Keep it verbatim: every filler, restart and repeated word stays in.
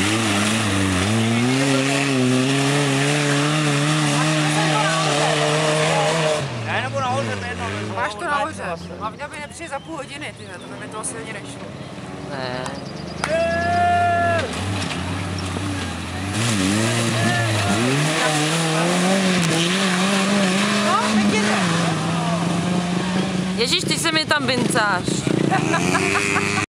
Ne, nebo nahoře, to je jedno. Máš to nahoře. Hlavně, aby nepřijde za půl hodiny, ty, to by mi to asi ani nešlo. Ne. No, tak jde. Ježíš, ty se mi tam vincáš.